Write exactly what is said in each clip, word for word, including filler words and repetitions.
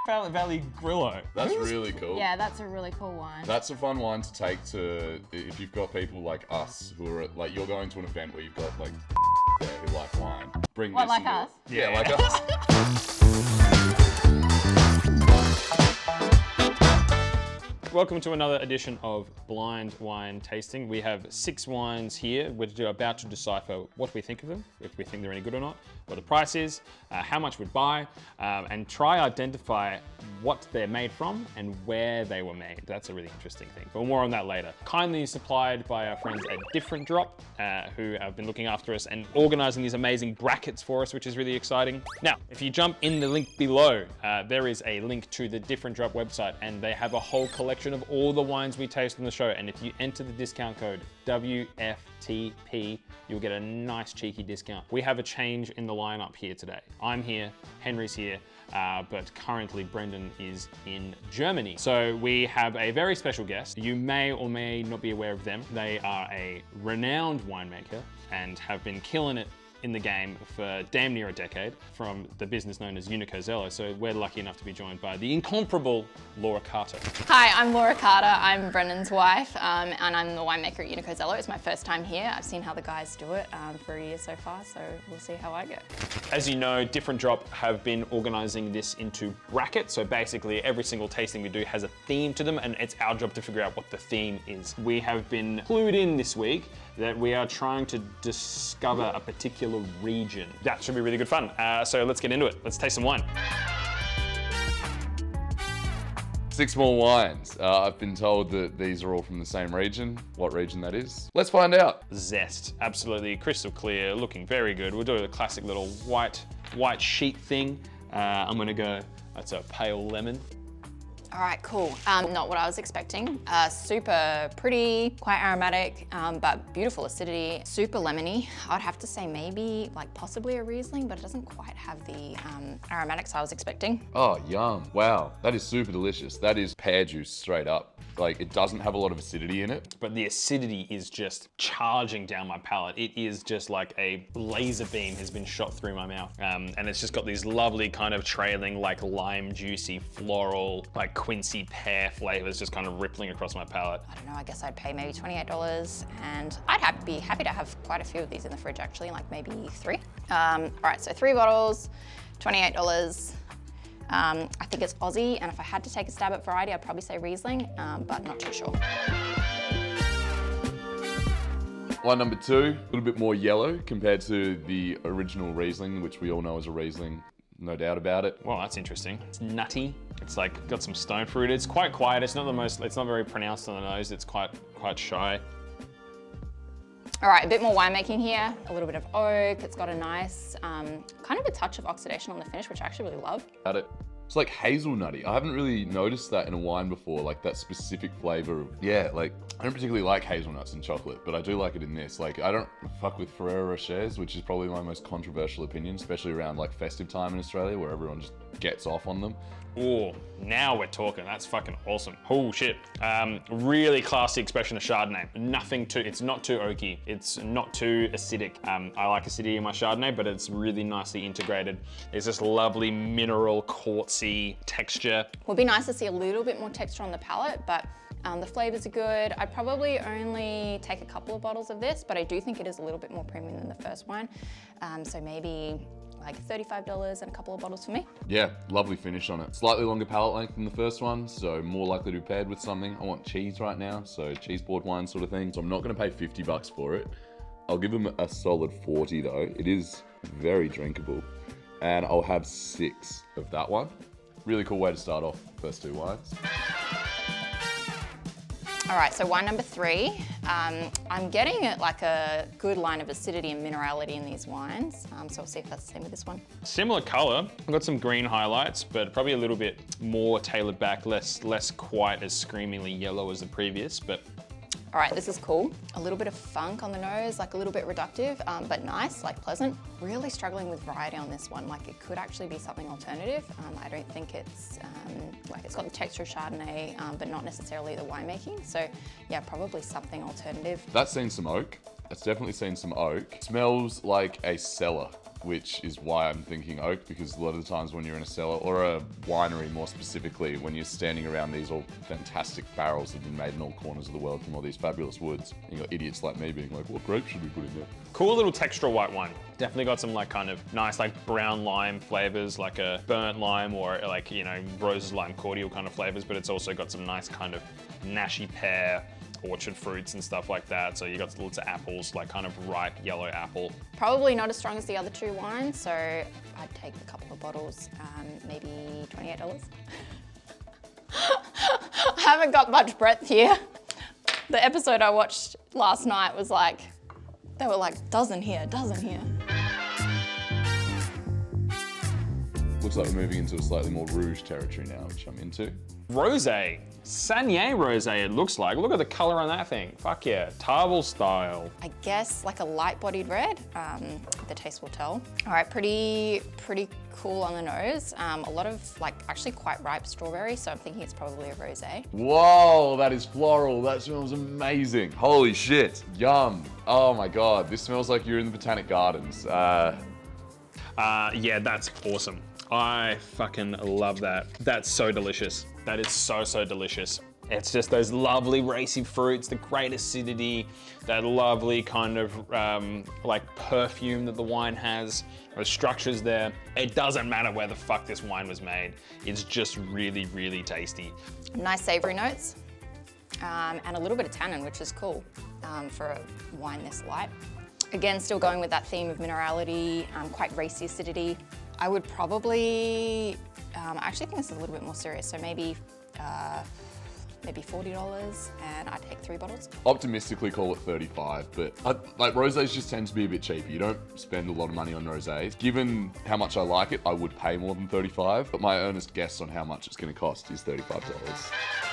Valley Grillo. That's really cool. Yeah, that's a really cool wine. That's a fun wine to take to, if you've got people like us who are, like, you're going to an event where you've got, like, there who like wine. Bring What, this like into us? it. Yeah, like us. Welcome to another edition of Blind Wine Tasting. We have six wines here. We're about to decipher what we think of them, if we think they're any good or not, what the price is, uh, how much we'd buy, um, and try identify what they're made from and where they were made. That's a really interesting thing, but more on that later. Kindly supplied by our friends at Different Drop, uh, who have been looking after us and organizing these amazing brackets for us, which is really exciting. Now, if you jump in the link below, uh, there is a link to the Different Drop website, and they have a whole collection of all the wines we taste on the show. And if you enter the discount code W F T P, you'll get a nice cheeky discount. We have a change in the lineup here today. I'm here, Henry's here, uh, but currently Brendan is in Germany. So we have a very special guest. You may or may not be aware of them. They are a renowned winemaker and have been killing it in the game for damn near a decade, from the business known as Unico Zelo. So we're lucky enough to be joined by the incomparable Laura Carter. Hi, I'm Laura Carter. I'm Brendan's wife, um, and I'm the winemaker at Unico Zelo. It's my first time here. I've seen how the guys do it um, for a year so far, so we'll see how I go. As you know, Different Drop have been organizing this into brackets. So basically every single tasting we do has a theme to them, and it's our job to figure out what the theme is. We have been clued in this week that we are trying to discover a particular region. That should be really good fun. Uh, so let's get into it. Let's taste some wine. Six more wines. Uh, I've been told that these are all from the same region. What region that is? Let's find out. Zest, absolutely crystal clear, looking very good. We'll do the classic little white, white sheet thing. Uh, I'm gonna go, that's a pale lemon. All right, cool. Um, not what I was expecting. Uh, super pretty, quite aromatic, um, but beautiful acidity, super lemony. I'd have to say maybe, like possibly a Riesling, but it doesn't quite have the um, aromatics I was expecting. Oh, yum. Wow, that is super delicious. That is pear juice straight up. Like, it doesn't have a lot of acidity in it. But the acidity is just charging down my palate. It is just like a laser beam has been shot through my mouth. Um, and it's just got these lovely kind of trailing, like lime juicy, floral, like quincy pear flavors just kind of rippling across my palate. I don't know, I guess I'd pay maybe twenty-eight dollars, and I'd have, be happy to have quite a few of these in the fridge actually, like maybe three. Um, all right, so three bottles, twenty-eight dollars. Um, I think it's Aussie, and if I had to take a stab at variety, I'd probably say Riesling, um, but not too sure. Wine number two, a little bit more yellow compared to the original Riesling, which we all know is a Riesling, no doubt about it. Well, that's interesting. It's nutty. It's like got some stone fruit. It's quite quiet. It's not the most, it's not very pronounced on the nose. It's quite, quite shy. All right, a bit more winemaking here, a little bit of oak. It's got a nice, um, kind of a touch of oxidation on the finish, which I actually really love. At it. It's like hazelnutty. I haven't really noticed that in a wine before, like that specific flavor of, yeah, like, I don't particularly like hazelnuts in chocolate, but I do like it in this. Like, I don't fuck with Ferrero Rochers, which is probably my most controversial opinion, especially around like festive time in Australia, where everyone just gets off on them. Oh, now we're talking. That's fucking awesome. Oh shit. Um, really classy expression of Chardonnay. Nothing too, it's not too oaky. It's not too acidic. Um, I like acidity in my Chardonnay, but it's really nicely integrated. There's this lovely mineral quartzy texture. Would be nice to see a little bit more texture on the palate, but um, the flavors are good. I'd probably only take a couple of bottles of this, but I do think it is a little bit more premium than the first wine. Um, so maybe like thirty-five dollars and a couple of bottles for me. Yeah, lovely finish on it. Slightly longer palate length than the first one, so more likely to be paired with something. I want cheese right now, so cheese board wine sort of thing. So I'm not gonna pay fifty bucks for it. I'll give them a solid forty though. It is very drinkable. And I'll have six of that one. Really cool way to start off first two wines. All right, so wine number three. Um, I'm getting like a good line of acidity and minerality in these wines. Um, so we'll see if that's the same with this one. Similar color. I've got some green highlights, but probably a little bit more tailored back, less, less quite as screamingly yellow as the previous, but All right, this is cool. A little bit of funk on the nose, like a little bit reductive, um, but nice, like pleasant. Really struggling with variety on this one. Like it could actually be something alternative. Um, I don't think it's, um, like it's got the texture of Chardonnay, um, but not necessarily the winemaking. So yeah, probably something alternative. That's seen some oak. It's definitely seen some oak. Smells like a cellar. which is why I'm thinking oak, because a lot of the times when you're in a cellar, or a winery more specifically, when you're standing around these all fantastic barrels that have been made in all corners of the world from all these fabulous woods, you got idiots like me being like, what grape should we put in there? Cool little textural white wine. Definitely got some like kind of nice like brown lime flavors, like a burnt lime or like, you know, rose lime cordial kind of flavors, but it's also got some nice kind of nashy pear, orchard fruits and stuff like that. So you got lots of apples, like kind of ripe yellow apple. Probably not as strong as the other two wines, so I'd take a couple of bottles, um, maybe twenty-eight dollars. I haven't got much breadth here. The episode I watched last night was like, they were like, dozen here, dozen here. Looks like we're moving into a slightly more rouge territory now, which I'm into. Rosé, Sanier rosé it looks like. Look at the color on that thing. Fuck yeah, Table style. I guess like a light-bodied red. Um, the taste will tell. All right, pretty, pretty cool on the nose. Um, a lot of like actually quite ripe strawberry, so I'm thinking it's probably a rosé. Whoa, that is floral. That smells amazing. Holy shit, yum. Oh my God, this smells like you're in the Botanic Gardens. Uh, uh, yeah, that's awesome. I fucking love that. That's so delicious. That is so, so delicious. It's just those lovely racy fruits, the great acidity, that lovely kind of um, like perfume that the wine has, the structures there. It doesn't matter where the fuck this wine was made. It's just really, really tasty. Nice savory notes um, and a little bit of tannin, which is cool um, for a wine this light. Again, still going with that theme of minerality, um, quite racy acidity. I would probably, um, I actually think this is a little bit more serious, so maybe uh, maybe forty dollars, and I'd take three bottles. Optimistically call it thirty-five, but I, like rosés just tend to be a bit cheaper. You don't spend a lot of money on rosés. Given how much I like it, I would pay more than thirty-five, but my earnest guess on how much it's gonna cost is thirty-five dollars.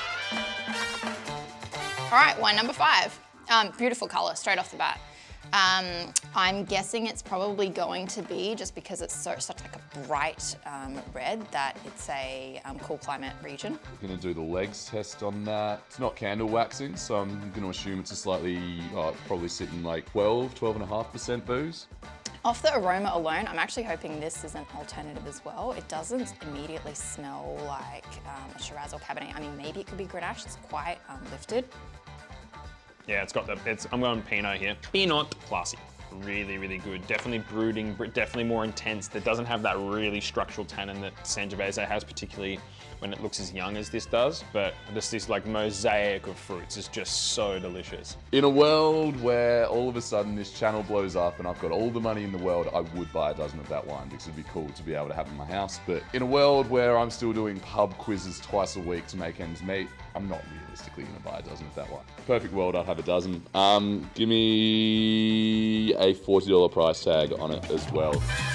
All right, wine number five. Um, beautiful color, straight off the bat. Um, I'm guessing it's probably going to be, just because it's so, such like a bright um, red, that it's a um, cool climate region. We're gonna do the legs test on that. It's not candle waxing, so I'm gonna assume it's a slightly, oh, probably sitting like twelve, twelve and a half percent booze. Off the aroma alone, I'm actually hoping this is an alternative as well. It doesn't immediately smell like um, a Shiraz or Cabernet. I mean, maybe it could be Grenache, it's quite um, lifted. Yeah, it's got the, it's, I'm going Pinot here. Pinot, classy. Really, really good. Definitely brooding, definitely more intense. That doesn't have that really structural tannin that Sangiovese has, particularly when it looks as young as this does. But this, this like mosaic of fruits is just so delicious. In a world where all of a sudden this channel blows up and I've got all the money in the world, I would buy a dozen of that wine because it'd be cool to be able to have in my house. But in a world where I'm still doing pub quizzes twice a week to make ends meet, I'm not realistically gonna buy a dozen of that wine. Perfect world, I'd have a dozen. Um, give me a forty dollar price tag on it as well.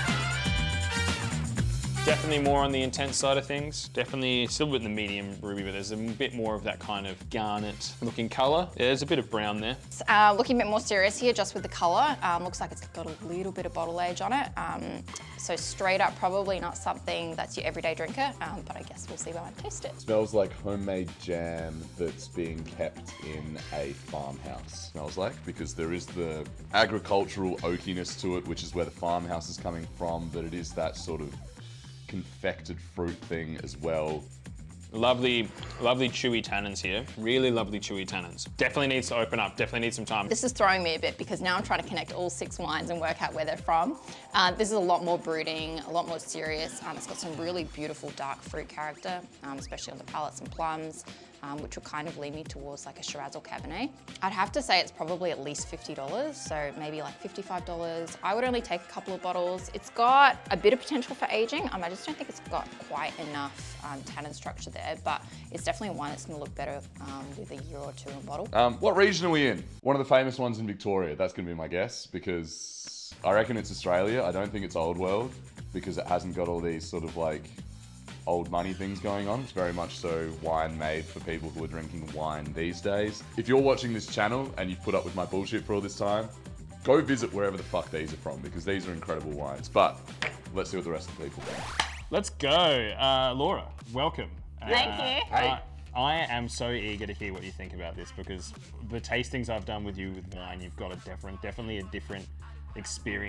Definitely more on the intense side of things. Definitely still with the medium ruby, but there's a bit more of that kind of garnet looking color. Yeah, there's a bit of brown there. Uh, looking a bit more serious here, just with the color. Um, looks like it's got a little bit of bottle age on it. Um, so straight up, probably not something that's your everyday drinker, um, but I guess we'll see when I taste it. Smells like homemade jam that's being kept in a farmhouse. Smells like, because there is the agricultural oakiness to it, which is where the farmhouse is coming from, but it is that sort of confected fruit thing as well. Lovely, lovely chewy tannins here. Really lovely chewy tannins. Definitely needs to open up, definitely needs some time. This is throwing me a bit because now I'm trying to connect all six wines and work out where they're from. Uh, this is a lot more brooding, a lot more serious. Um, it's got some really beautiful dark fruit character, um, especially on the palates and plums. Um, which will kind of lead me towards like a Shiraz or Cabernet. I'd have to say it's probably at least fifty dollars, so maybe like fifty-five dollars. I would only take a couple of bottles. It's got a bit of potential for aging. Um, I just don't think it's got quite enough um, tannin structure there, but it's definitely one that's gonna look better um, with a year or two in a bottle. Um, what region are we in? One of the famous ones in Victoria. That's gonna be my guess, because I reckon it's Australia. I don't think it's Old World, because it hasn't got all these sort of like old money things going on. It's very much so wine made for people who are drinking wine these days. If you're watching this channel and you've put up with my bullshit for all this time, go visit wherever the fuck these are from, because these are incredible wines. But let's see what the rest of the people think. Let's go. Uh, Laura, welcome. Thank uh, you. Hey. I, I am so eager to hear what you think about this, because the tastings I've done with you with wine, you've got a different, definitely a different experience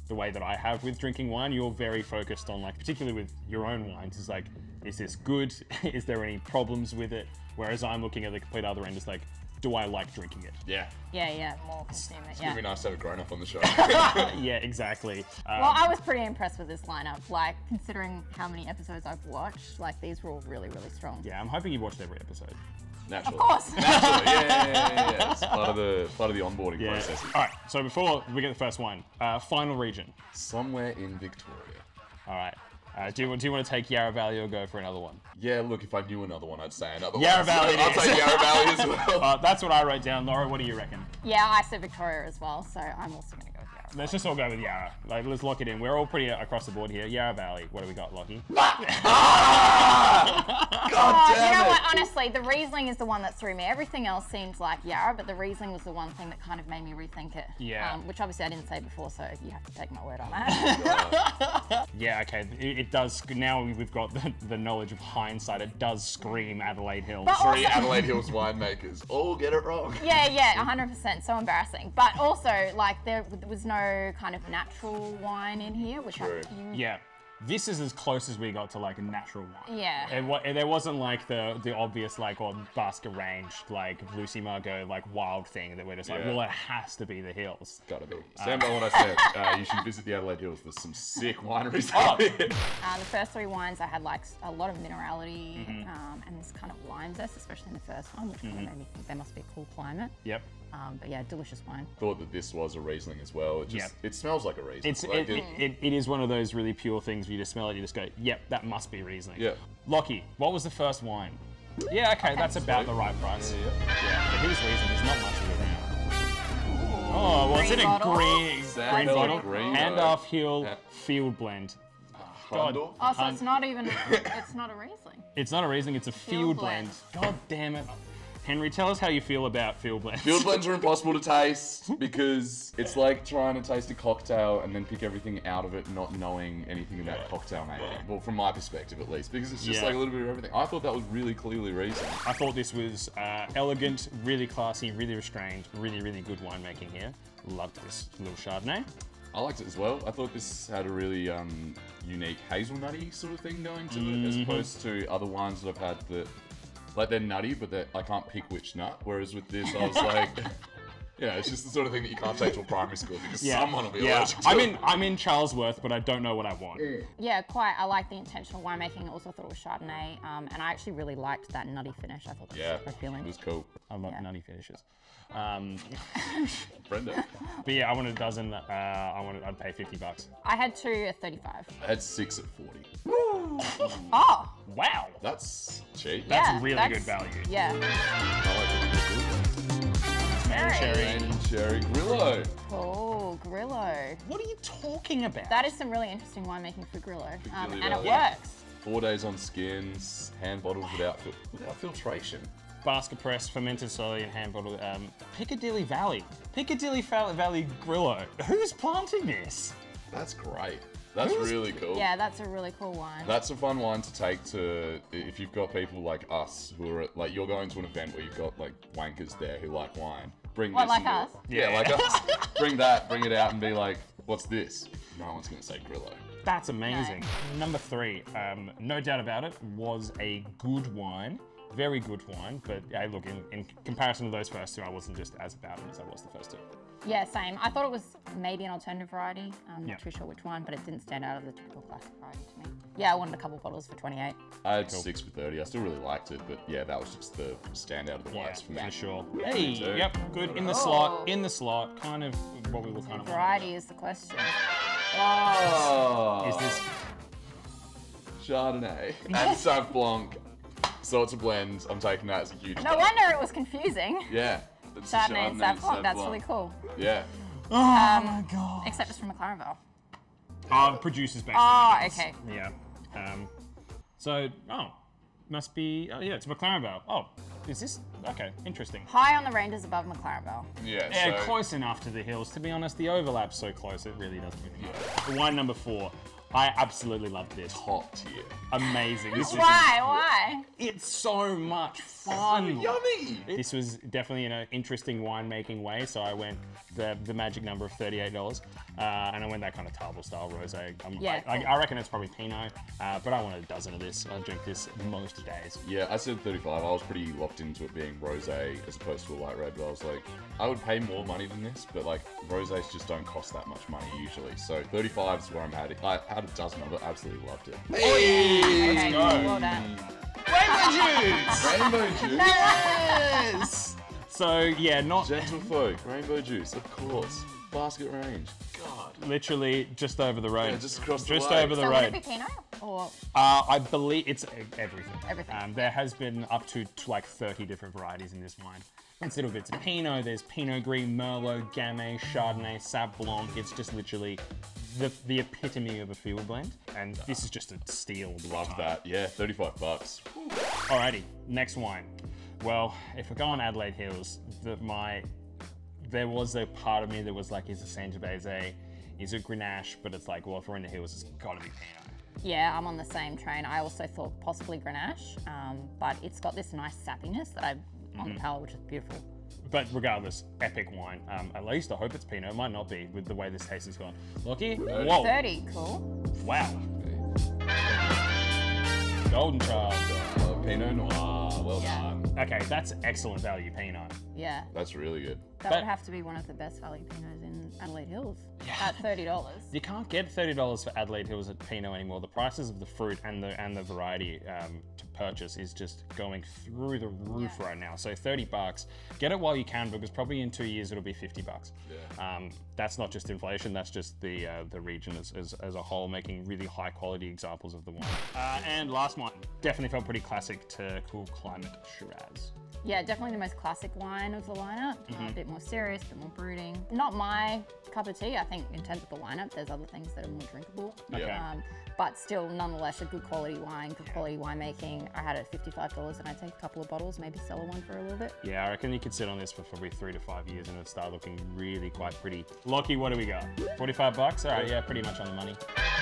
the way that I have with drinking wine. You're very focused on, like, particularly with your own wines, is like, is this good? Is there any problems with it? Whereas I'm looking at the complete other end, is like, do I like drinking it? Yeah. Yeah, yeah, more consume it, It's yeah. gonna be nice to have a grown-up on the show. Yeah, exactly. Um, Well, I was pretty impressed with this lineup. Like, considering how many episodes I've watched, like, these were all really, really strong. yeah, I'm hoping you watched every episode. Naturally. Of course. Naturally, yeah, yeah, yeah, yeah. It's part of the, part of the onboarding Yeah. process. All right, so before we get the first wine, uh, final region. Somewhere in Victoria. All right. Uh, do, you, do you want to take Yarra Valley or go for another one? Yeah, look, if I knew another one, I'd say another Yarra one. Valley it I'll is. take Yarra Valley as well. Uh, that's what I wrote down. Laura, what do you reckon? Yeah, I said Victoria as well, so I'm also going to go with Yarra. Let's just all go with Yarra. Like, let's lock it in. We're all pretty across the board here. Yarra Valley. What do we got, Lockie? God Oh, damn you know it. what? Honestly, the Riesling is the one that threw me. Everything else seemed like Yarra, but the Riesling was the one thing that kind of made me rethink it. Yeah. Um, which obviously I didn't say before, so you have to take my word on that. Yeah, okay. It, it does. Now we've got the, the knowledge of hindsight. It does scream Adelaide Hills. But Three also- Adelaide Hills winemakers all get it wrong. Yeah, yeah, one hundred percent. So embarrassing. But also, like, there was no kind of natural wine in here, which True. I... Yeah. This is as close as we got to like a natural wine. Yeah. It, wa- there wasn't like the the obvious like or Basque range like Lucy Margot like wild thing that we're just like, Yeah. well, it has to be the hills. Gotta be. Stand by what I said. Uh, you should visit the Adelaide Hills. There's some sick wineries Oh. out here. Uh, the first three wines, I had like s- a lot of minerality Mm-hmm. um, and this kind of lime zest, especially in the first one, which kind of made me think there must be a cool climate. Yep. Um, but yeah, delicious wine. Thought that this was a Riesling as well. It just Yeah. it smells like a Riesling. It's like it, it, it, it is one of those really pure things where you just smell it, you just go, yep, that must be Riesling. Yeah. Lockie, what was the first wine? Yeah, okay, that's about the right price. Yeah, yeah. Yeah, but his Riesling, there's not much of it around. Oh, well, it's in Green a bottle. green, Sand green Hill bottle. Green, Handoff though. Hill Yeah. Field Blend. Hahndorf? Oh, so it's not even, it's not a Riesling. It's not a Riesling, it's a field, Field blend. blend. God damn it. Henry, tell us how you feel about field blends. Field blends are impossible to taste because it's like trying to taste a cocktail and then pick everything out of it, not knowing anything about cocktail making. Well, from my perspective at least, because it's just Yeah. like a little bit of everything. I thought that was really clearly Riesling. I thought this was uh, elegant, really classy, really restrained, really, really good winemaking here. Loved this little Chardonnay. I liked it as well. I thought this had a really um, unique hazelnutty sort of thing going to it, as opposed to other wines that I've had that, like, they're nutty, but they're, I can't pick which nut. Whereas with this, I was like, yeah, it's just the sort of thing that you can't take to a primary school because someone will be yeah. allergic to I'm it. in, I'm in Charlesworth, but I don't know what I want. Yeah, quite. I like the intentional winemaking. I also thought it was Chardonnay, um, and I actually really liked that nutty finish. I thought that Yeah, was super appealing. it was cool. I love Yeah. nutty finishes. Um, Brenda. but yeah, I want a dozen. Uh, I want. I'd pay fifty bucks. I had two at thirty-five. I had six at forty. Oh, Wow, That's cheap. That's yeah, really good value. Yeah. I like it. Very cherry. And cherry Grillo. cool. Grillo. What are you talking about? That is some really interesting winemaking for Grillo, um, Really and it well. works. Four days on skins, hand bottled without fil- without filtration. Basket press, fermented solely and hand bottled. Um, Piccadilly Valley. Piccadilly Val- Valley Grillo. Who's planting this? That's great. That's Who's- really cool. Yeah, that's a really cool wine. That's a fun wine to take to if you've got people like us who are like you're going to an event where you've got like wankers there who like wine. Bring What, this. like and us? go- Yeah, like us. Bring that. Bring it out and be like, what's this? No one's gonna say Grillo. That's amazing. Number three, um, no doubt about it, was a good wine. Very good wine, but hey, look, in, in comparison to those first two, I wasn't just as about it as I was the first two. Yeah, same. I thought it was maybe an alternative variety. I'm not Yeah. too sure which one, but it didn't stand out of the typical classic variety to me. Yeah, I wanted a couple bottles for twenty-eight. I had six for thirty. I still really liked it, but yeah, that was just the standout of the Yeah, wines for me. for sure. Hey, too. yep, good. In the Oh. slot, in the slot, kind of what we were kind of. Variety is the question. Oh, Is this? Chardonnay and Sauv Blanc? So it's a blend. I'm taking that as a huge. No wonder it was confusing. Yeah. It's a Chardonnay and Sauv Blanc, that's Blanc. really cool. Yeah. Oh my god. Except it's from McLarenville. Uh, producers based. Oh, okay. Yeah. Um, so, oh, must be. Oh, yeah, it's McLarenville. Oh, is this? Okay, interesting. High on the ranges above McLarenville. Yeah. Yeah, so close enough to the hills. To be honest, the overlap's so close, it really doesn't really matter. The wine number four. I absolutely loved this. Top tier. Amazing. This is Why? Why? It's so much fun. Yummy. This was definitely in an interesting winemaking way, so I went the the magic number of thirty-eight dollars, uh, and I went that kind of table style rosé. I'm, Yeah, I, cool. I, I reckon it's probably Pinot, uh, but I want a dozen of this. I drink this most days. Yeah, I said thirty-five. I was pretty locked into it being rosé as opposed to a light red, but I was like, I would pay more money than this, but like rosés just don't cost that much money usually. So thirty-five is where I'm at. I had a dozen of it, absolutely loved it. Hey, Okay, let's go. well done. Rainbow juice! Rainbow juice. Yes! So yeah, not Gentlefolk, rainbow juice, of course. Basket range. God. literally just over the road. Yeah, just across the Just way. over the So would road. it be Pinot? Or Uh, I believe it's e- everything. Everything. Um, there has been up to, to like thirty different varieties in this wine. It's little bits of Pinot, there's Pinot Gris, Merlot, Gamay, Chardonnay, Sauv Blanc. It's just literally the, the epitome of a field blend. And this is just a steal. Love that. Yeah, thirty-five bucks. Alrighty, next wine. Well, if we're going Adelaide Hills, the, my there was a part of me that was like, is it Sangiovese? Is it Grenache? But it's like, well, if we're in the hills, it's gotta be Pinot. yeah, I'm on the same train. I also thought possibly Grenache, um, but it's got this nice sappiness that I on the palate, which is beautiful. But regardless, epic wine. Um, at least I hope it's Pinot. It might not be with the way this taste has gone. Lockie? Whoa. thirty, cool. Wow. Golden child. Uh, Pinot Noir. Well Yeah. done. Okay, that's excellent value Pinot. Yeah, That's really good. that But- would have to be one of the best value Pinots in Adelaide Hills at thirty dollars. You can't get thirty dollars for Adelaide Hills at Pinot anymore. The prices of the fruit and the and the variety um, to purchase is just going through the roof Yeah. right now. So thirty bucks. Get it while you can, because probably in two years it'll be fifty bucks. Yeah. Um, that's not just inflation. That's just the uh, the region as, as, as a whole making really high quality examples of the wine. Uh, and last one, definitely felt pretty classic to cool climate Shiraz. Yeah, definitely the most classic wine of the lineup. Mm-hmm. Uh, a bit more serious, a bit more brooding. Not my cup of tea. I think in terms of the lineup, there's other things that are more drinkable. Yeah. Um, but still, nonetheless, a good quality wine, good quality winemaking. I had it at fifty-five dollars and I'd take a couple of bottles, maybe sell one for a little bit. Yeah, I reckon you could sit on this for probably three to five years and it'll start looking really quite pretty. Lockie, what do we got? forty-five bucks? All right, yeah, pretty much on the money.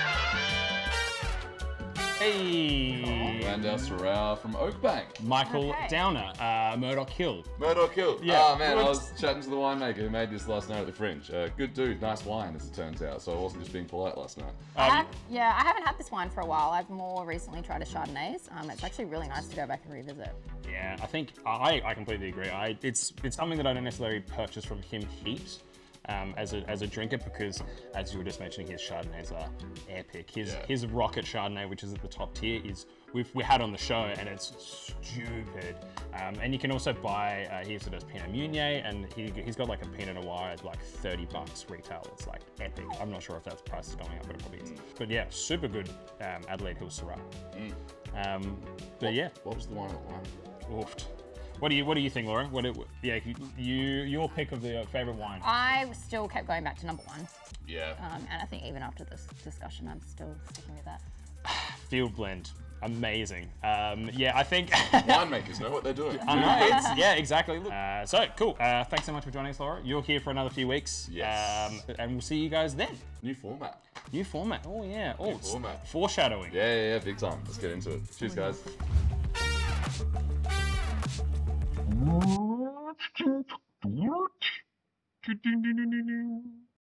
Hey! Landau Syrah from Oakbank. Michael Okay. Downer, uh, Murdoch Hill. Murdoch Hill. Yeah. Oh man, I What? was chatting to the winemaker who made this last night at the Fringe. Uh, good dude, nice wine as it turns out. So I wasn't just being polite last night. I Um, have, yeah, I haven't had this wine for a while. I've more recently tried a Chardonnays. Um, it's actually really nice to go back and revisit. Yeah, I think I, I completely agree. I, it's it's something that I don't necessarily purchase from him heaps um, as a as a drinker, because as you were just mentioning, his Chardonnays are epic. His Yeah. his Rocket Chardonnay, which is at the top tier, is we've we had on the show, and it's stupid. Um, and you can also buy. Uh, he also does Pinot Meunier, and he he's got like a Pinot Noir at like thirty bucks retail. It's like epic. I'm not sure if that's price is going up, but it probably is. But yeah, super good um, Adelaide Hill Syrah. Um, but yeah. What was the wine at the wine? Oofed. What do you What do you think, Laura? What? It, yeah, you, you your pick of the uh, favorite wine. I still kept going back to number one. Yeah. Um, and I think even after this discussion, I'm still sticking with that. Field blend, amazing. Um, yeah, I think. Winemakers know what they're doing. I know, it's, yeah, exactly. Look, Uh, so cool. Uh, thanks so much for joining us, Laura. You're here for another few weeks. Yes. Um, and we'll see you guys then. New format. New format. Oh yeah. Oh, it's format. foreshadowing. Yeah, yeah, yeah, big time. Let's get into it. Cheers, guys. What?